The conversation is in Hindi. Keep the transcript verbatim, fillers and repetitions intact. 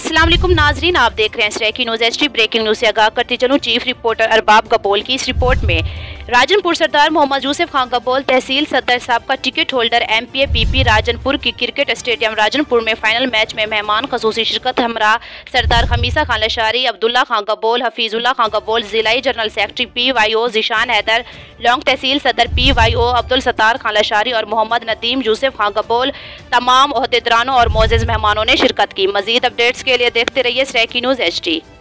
अस्सलाम वालेकुम नाजरीन, आप देख रहे हैं Strikey news HD. Breaking news से आगाह करती चलूं। चीफ रिपोर्टर अरबाब गबोल की इस रिपोर्ट में राजनपुर सरदार मोहम्मद यूसुफ खान गबोल तहसील सदर साहब का ticket holder MPA PP Rajanpur की क्रिकेट स्टेडियम राजनपुर में फाइनल मैच में मेहमान खसूसी शिरकत हमरा सरदार खमीसा खान लशारी, अब्दुल्ला खान गबोल, हफीजुल्ला खान गबोल, जिलाई general secretary P Y O Zeeshan Haider, लॉन्ग तहसील सदर P Y O Abdul Sattar Khan Lashari और मोहम्मद नदीम यूसुफ खान गबोल तमाम ओहदेदारों और मोअज़्ज़ज़ मेहमानों ने शिरकत की। मजीद अपडेट्स के लिए देखते रहिए स्ट्राइकी न्यूज़ एचडी।